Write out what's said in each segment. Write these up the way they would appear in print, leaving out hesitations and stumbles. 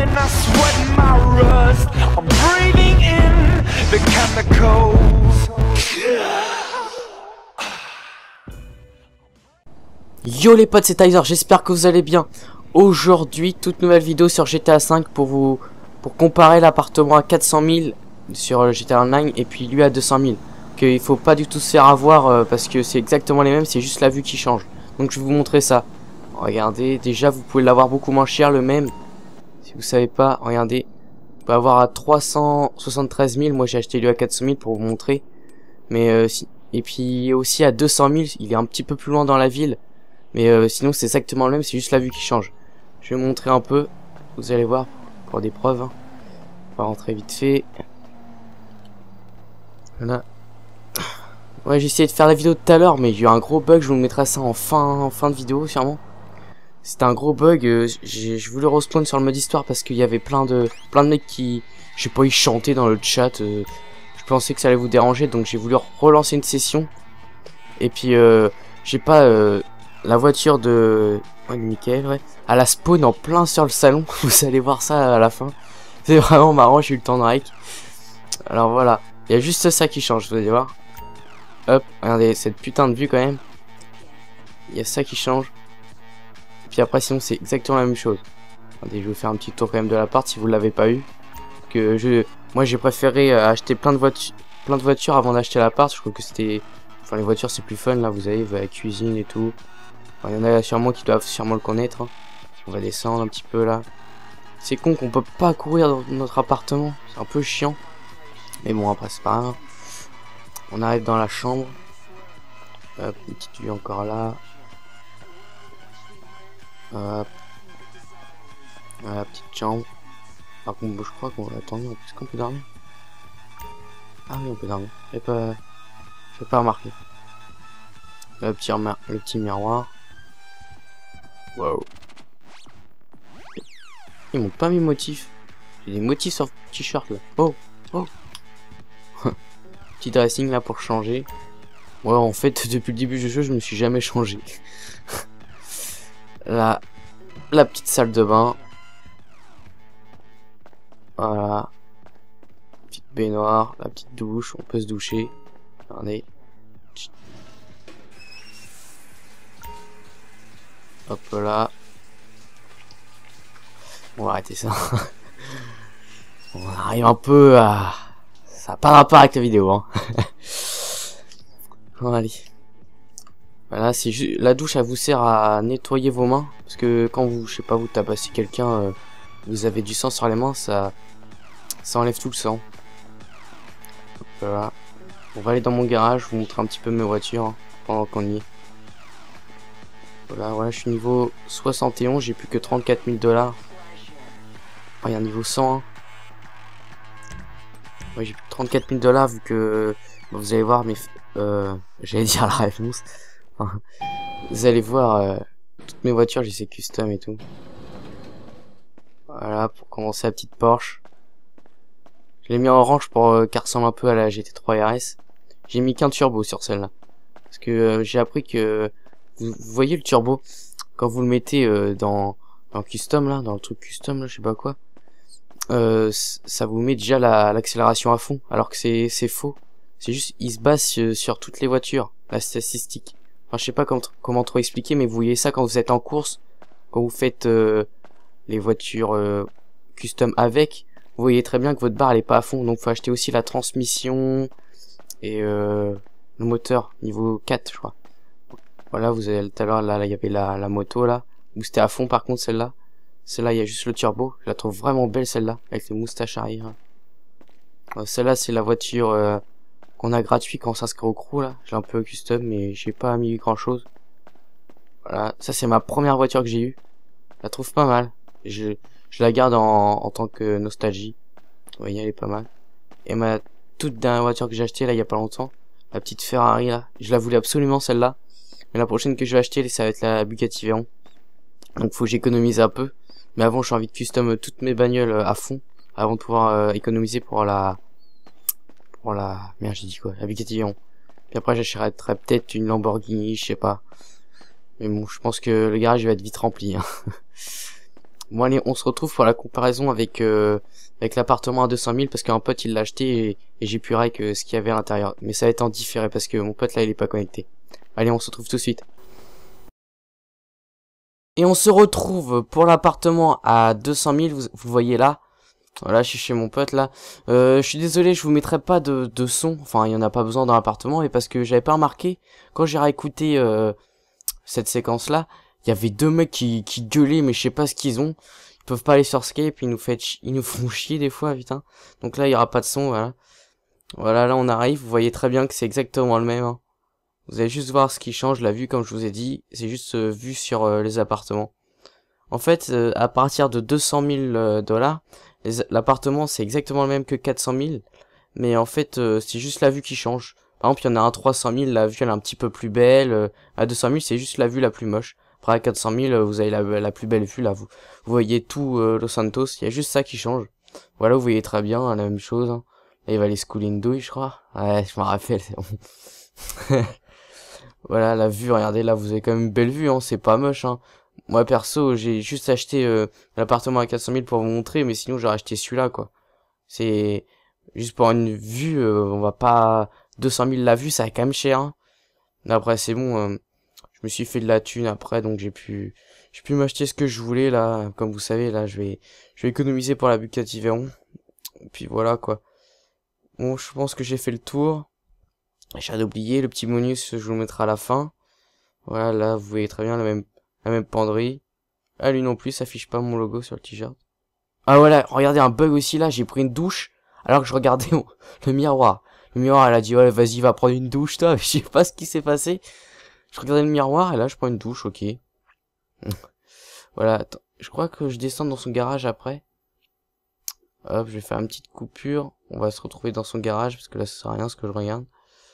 when I sweat my rust. I'm breathing in the chemicals. Yo les potes, c'est Tyzer, j'espère que vous allez bien. Aujourd'hui, toute nouvelle vidéo sur GTA 5 pour comparer l'appartement à 400 000 sur GTA Online et puis lui à 200 000. Il faut pas du tout se faire avoir parce que c'est exactement les mêmes, c'est juste la vue qui change. Donc je vais vous montrer ça. Regardez, déjà vous pouvez l'avoir beaucoup moins cher le même. Si vous savez pas, regardez. Vous pouvez avoir à 373 000, moi j'ai acheté lui à 400 000 pour vous montrer. Mais et puis aussi à 200 000, il est un petit peu plus loin dans la ville. Mais sinon c'est exactement le même, c'est juste la vue qui change. Je vais vous montrer un peu, vous allez voir, pour des preuves. Hein. On va rentrer vite fait. Voilà. Ouais, j'ai essayé de faire la vidéo tout à l'heure, mais il y a eu un gros bug, je vous mettrai ça en fin de vidéo sûrement. C'était un gros bug, je voulais respawn sur le mode histoire parce qu'il y avait plein de mecs qui, je sais pas, ils chantaient dans le chat. Je pensais que ça allait vous déranger, donc j'ai voulu relancer une session. Et puis j'ai pas la voiture de Michael, ouais, à la spawn en plein sur le salon. Vous allez voir ça à la fin. C'est vraiment marrant, j'ai eu le temps de rec. Alors voilà, il y a juste ça qui change, vous allez voir. Hop, regardez cette putain de vue quand même. Il y a ça qui change. Et puis après sinon c'est exactement la même chose. Attendez, je vais vous faire un petit tour quand même de l'appart si vous l'avez pas eu. Moi j'ai préféré acheter plein de voitures avant d'acheter l'appart. Je trouve que c'était, enfin les voitures c'est plus fun là, vous avez la cuisine et tout. Enfin, il y en a sûrement qui doivent sûrement le connaître. Hein. On va descendre un petit peu là. C'est con qu'on peut pas courir dans notre appartement. C'est un peu chiant. Mais bon après c'est pas grave. On arrive dans la chambre. Hop, une petite vue encore là. Hop. Voilà, petite chambre. Par contre, je crois qu'on va attendre. Est-ce qu'on peut dormir? Ah oui, on peut dormir. J'ai pas remarqué. Le petit miroir. Wow. Ils m'ont pas mis motif. J'ai des motifs sur le t-shirt là. Oh, oh. Petit dressing là pour changer. Ouais, en fait, depuis le début du jeu, je me suis jamais changé. La petite salle de bain. Voilà. Petite baignoire, la petite douche, on peut se doucher. Regardez. Hop là. On va arrêter ça. On arrive un peu à... Ça n'a pas de rapport avec la vidéo, hein. Bon, allez. Voilà, c'est juste... La douche, elle vous sert à nettoyer vos mains. Parce que quand vous, je sais pas, vous tabassez quelqu'un, vous avez du sang sur les mains, ça enlève tout le sang. Voilà. On va aller dans mon garage, vous montrer un petit peu mes voitures, hein, pendant qu'on y est. Voilà, je suis niveau 71, j'ai plus que 34 000 $. Il y a un niveau 100. Hein. Ouais, j'ai plus que 34 000 $ vu que... Bon, vous allez voir, mais... j'allais dire la réponse. Vous allez voir, toutes mes voitures, j'ai ces custom et tout. Voilà, pour commencer la petite Porsche. Je l'ai mis en orange pour qu'elle ressemble un peu à la GT3 RS. J'ai mis qu'un turbo sur celle-là. Parce que j'ai appris que... Vous voyez le turbo, quand vous le mettez dans custom là, dans le truc custom là, je sais pas quoi, ça vous met déjà l'accélération à fond, alors que c'est faux. C'est juste, il se base sur toutes les voitures, la statistique. Enfin, je sais pas comment trop expliquer, mais vous voyez ça quand vous êtes en course, quand vous faites les voitures custom avec, vous voyez très bien que votre barre elle est pas à fond, donc faut acheter aussi la transmission et le moteur niveau 4 je crois. Voilà, vous avez tout à l'heure là il y avait la moto là, où c'était à fond par contre celle-là. Celle-là il y a juste le turbo, je la trouve vraiment belle celle-là, avec les moustaches arrière. Celle-là c'est la voiture qu'on a gratuit quand on s'inscrit au crew là, j'ai un peu custom mais j'ai pas mis grand chose. Voilà, ça c'est ma première voiture que j'ai eue. Je la trouve pas mal. Je la garde en tant que nostalgie. Vous voyez, elle est pas mal. Et ma toute dernière voiture que j'ai achetée là il y a pas longtemps, la petite Ferrari là, je la voulais absolument celle-là. Mais la prochaine que je vais acheter, ça va être la Bugatti Veyron. Donc faut que j'économise un peu. Mais avant, j'ai envie de custom toutes mes bagnoles à fond. Avant de pouvoir économiser pour la... Merde, j'ai dit quoi? La Bugatti Veyron. Puis après, j'achèterai peut-être une Lamborghini, je sais pas. Mais bon, je pense que le garage va être vite rempli. Hein. Bon allez, on se retrouve pour la comparaison avec l'appartement à 200 000 parce qu'un pote il l'a acheté et j'ai pu que ce qu'il y avait à l'intérieur. Mais ça va être en différé parce que mon pote là il est pas connecté. Allez, on se retrouve tout de suite. Et on se retrouve pour l'appartement à 200 000, vous voyez là. Voilà, je suis chez mon pote là. Je suis désolé, je vous mettrai pas de son. Enfin, il y en a pas besoin dans l'appartement, mais parce que j'avais pas remarqué quand j'ai réécouté cette séquence là, il y avait deux mecs qui gueulaient, mais je sais pas ce qu'ils ont. Ils peuvent pas aller sur Skype, ils nous font chier des fois, putain. Donc là, il y aura pas de son, voilà. Voilà, là on arrive, vous voyez très bien que c'est exactement le même. Hein. Vous allez juste voir ce qui change, la vue comme je vous ai dit, c'est juste vue sur les appartements. En fait, à partir de 200 000 dollars, l'appartement c'est exactement le même que 400 000, mais en fait c'est juste la vue qui change. Par exemple, il y en a un 300 000, la vue elle est un petit peu plus belle, à 200 000 c'est juste la vue la plus moche. Après à 400 000, vous avez la plus belle vue là, vous voyez tout Los Santos, il y a juste ça qui change. Voilà, vous voyez très bien hein, la même chose. Hein. Là, il va aller se couler une douille, je crois. Ouais, je m'en rappelle, c'est bon. Voilà, la vue, regardez, là, vous avez quand même une belle vue, hein, c'est pas moche, hein. Moi, perso, j'ai juste acheté l'appartement à 400 000 pour vous montrer, mais sinon, j'aurais acheté celui-là, quoi. C'est juste pour une vue, on va pas... 200 000 la vue, ça va quand même cher, hein. Mais après, c'est bon, je me suis fait de la thune après, donc j'ai pu m'acheter ce que je voulais, là. Comme vous savez, là, je vais économiser pour la Bugatti Veyron. Et puis voilà, quoi. Bon, je pense que j'ai fait le tour. J'ai oublié le petit bonus, je vous le mettrai à la fin. Voilà, là, vous voyez très bien la même penderie. Ah, lui non plus, ça affiche pas mon logo sur le t-shirt. Ah voilà, regardez un bug aussi là, j'ai pris une douche, alors que je regardais le miroir. Le miroir, elle a dit, ouais, vas-y, va prendre une douche, toi. Je sais pas ce qui s'est passé. Je regardais le miroir, et là, je prends une douche, ok. Voilà, attends, je crois que je descends dans son garage après. Hop, je vais faire une petite coupure. On va se retrouver dans son garage, parce que là, ça sert à rien ce que je regarde.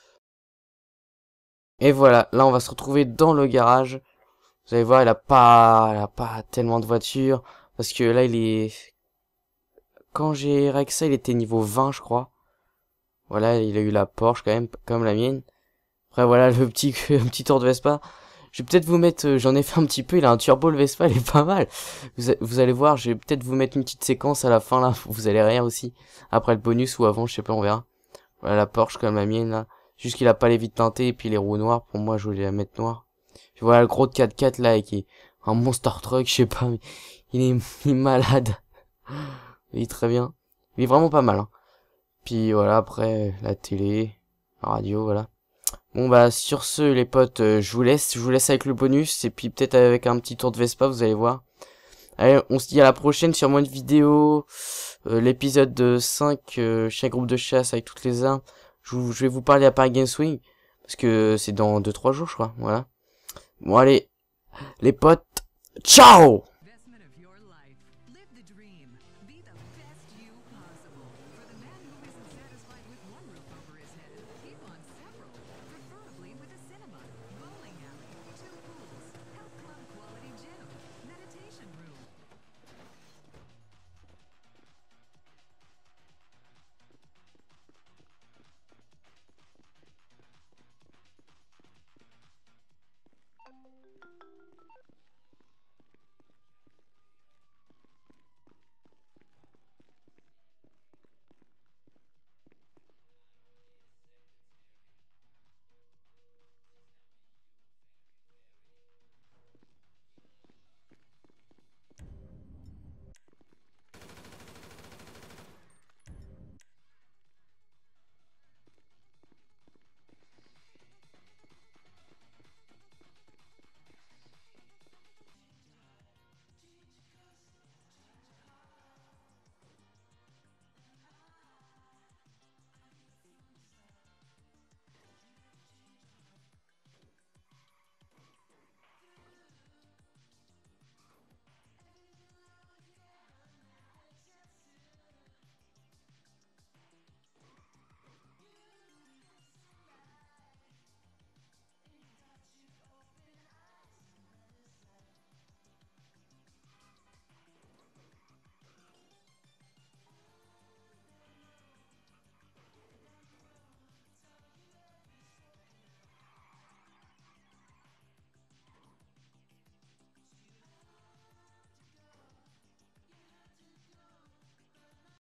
Et voilà, là on va se retrouver dans le garage. Vous allez voir, elle a pas tellement de voitures. Parce que là il est... Quand j'ai règle ça, il était niveau 20 je crois. Voilà, il a eu la Porsche quand même, comme la mienne. Après voilà, le petit tour de Vespa. Je vais peut-être vous mettre, j'en ai fait un petit peu, il a un turbo le Vespa, il est pas mal. Vous allez voir, je vais peut-être vous mettre une petite séquence à la fin là, vous allez rire aussi. Après le bonus ou avant, je sais pas, on verra. Voilà la Porsche comme la mienne là. Juste qu'il a pas les vitres teintées et puis les roues noires. Pour moi, je voulais la mettre noire. Puis voilà le gros de 4x4 là, qui est un monster truck, je sais pas, mais il est malade. Il est très bien. Il est vraiment pas mal. Hein. Puis voilà, après, la télé, la radio, voilà. Bon bah, sur ce, les potes, je vous laisse avec le bonus. Et puis peut-être avec un petit tour de Vespa, vous allez voir. Allez, on se dit à la prochaine sur une vidéo. L'épisode 5, chez un groupe de chasse avec toutes les armes. Je vais vous parler à Paris Games Week, parce que c'est dans 2-3 jours, je crois, voilà. Bon, allez, les potes, ciao!